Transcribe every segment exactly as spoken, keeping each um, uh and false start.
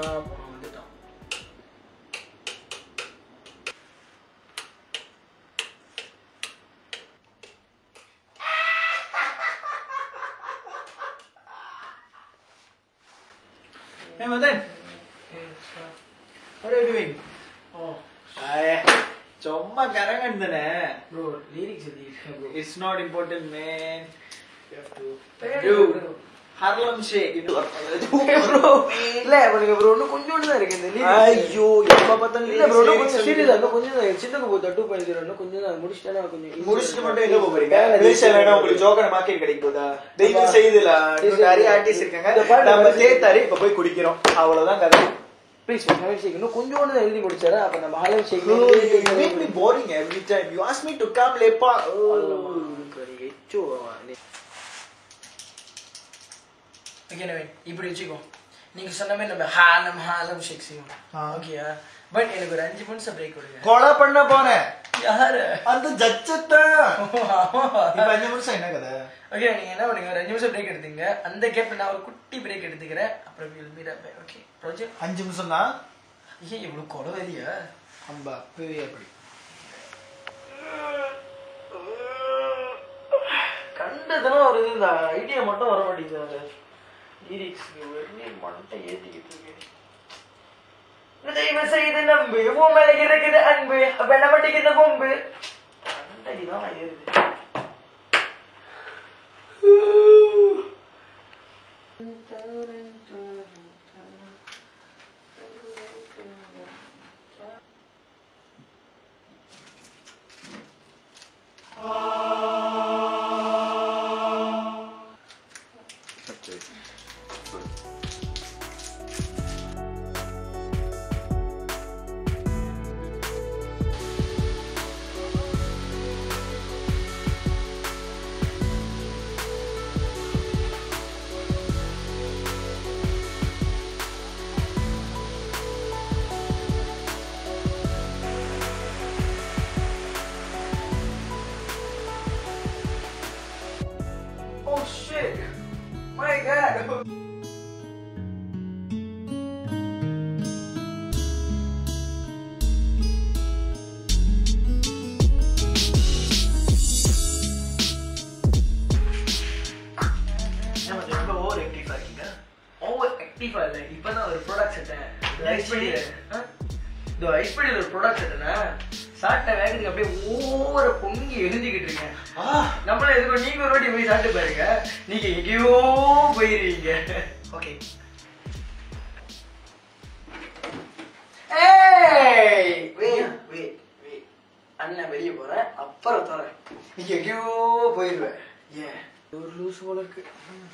போனோம் வந்துட்டோம். Hey Mathan. What are you doing? Oh, Hi. Chomma karangandane. bro, lyrics எழுதிருக்கேன் bro. It's not important, man. You have to do Harlem Shake. bro. இல்ல உங்களுக்கு bro இன்னும் கொஞ்சோண்டு தான் இருக்கு இந்த lyrics. ஐயோ எப்ப பார்த்தாலும் இல்ல bro இன்னும் கொஞ்சம் சீரியஸா இன்னும் கொஞ்சம் தான் சின்னக்கு போய் டூ பாயிண்ட் ஜீரோ இன்னும் கொஞ்சம் தான் முடிச்சிட்டேனா கொஞ்சம் முடிச்சிட்டு மட்டும் எங்க போக போறீங்க? ரீசேல் வேணா உங்களுக்கு ஜோக்கர் மார்க்கெட் கிடைக்க போதா? தயவு செய்துல நிறைய ஆர்டிஸ்ட் இருக்காங்க. நம்ம தேத்தாரி இப்ப போய் குடிக்கிறோம். அவ்வளவுதான் கதை. Please, Harlem Shake. இன்னும் கொஞ்சோண்டு தான் எழுதி முடிச்சாரா அப்ப நம்ம Harlem Shake You make me boring every time. You ask me to come lepa. வெச்சு ஓகே நவீன் இப்படி வச்சுக்கோ. நீங்க சொன்ன மாதிரி நம்ம ஹாலம் ஹாலம் ஷேக் செய்வோம். ஓகேயா? பட் எனக்கு ஒரு அஞ்சு நிமிஷம் பிரேக் கொடுங்க. கொலை பண்ண போறேன். யாரு? அந்த ஜட்ஜத்தா. இப்ப அஞ்சு நிமிஷம் என்ன கதை? ஓகே நீங்க என்ன பண்ணுங்க ஒரு அஞ்சு நிமிஷம் பிரேக் எடுத்துங்க. அந்த கேப்ல நான் ஒரு குட்டி பிரேக் எடுத்துக்கிறேன். அப்புறம் will meet up. Okay project அஞ்சு நிமிஷம் தான். ஏய் இவ்வளவு கொலவெறியா? அம்பா பேய் அப்படி. கண்டதெல்லாம் ஒரு இந்த ஐடியா மட்டும் வர மாட்டேங்குது. லிரிக்ஸ் வெறும் மண்டை ஏத்திக்கிட்டு இருக்கு. தயவு செய்து நம்பு உன் மேல இருக்குது அன்பு அப்ப என்ன மாட்டேங்குது பொம்பு மண்டைதான் ஏறுது. Oh shit! My God! ரொம்ப ஓவர் ஆக்டிவா இருக்கீங்க. ஓவர் ஆக்டிவா இல்ல இப்பதான் ஒரு ப்ராடக்ட் செட்டேன். ஐஸ்பீடியில இந்த ஐஸ்பீடியில ஒரு ப்ராடக்ட் செட்டேனா சாப்பிட்ட வேகத்துக்கு அப்படியே ஓவர பொங்கி எழுந்திக்கிட்டு இருக்கேன். நம்மள எதுக்கும் நீங்க ஒரு வாட்டி போய் சாப்பிட்டு பாருங்க நீங்க எங்கேயோ போயிருவீங்க. ஓகே ஏய் வெயிட் வெயிட் வெயிட் அண்ணன் வெளியே போறேன் அப்புறம் தரேன். நீங்க எங்கேயோ போயிருவேன். ஏன் ஒரு லூஸ் போல இருக்கு.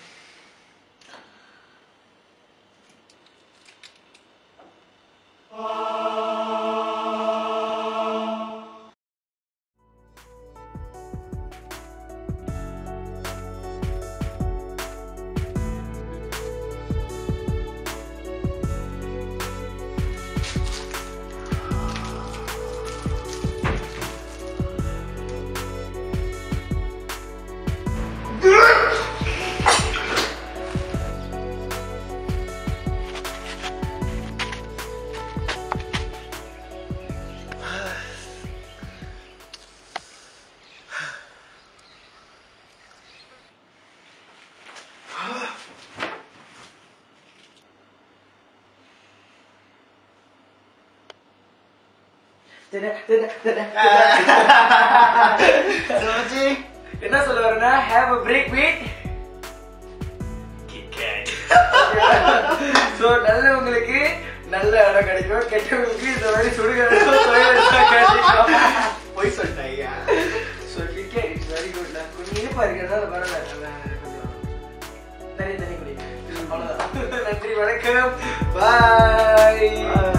என்ன சொல்ல வரேன்னா have a break with KitKat. So நல்லவங்களுக்கு நல்ல இடம் கிடைக்கும், கெட்டவங்களுக்கு இந்த மாதிரி சுடுகாடு போய் சொல்லிட்டாயா? So KitKat it's very good. நான் கொஞ்சம் இனிப்பா இருக்கிறதால பரவாயில்ல, கொஞ்சம் நிறைய தண்ணி குடிங்க. அவ்வளவுதான். நன்றி வணக்கம் பாய்.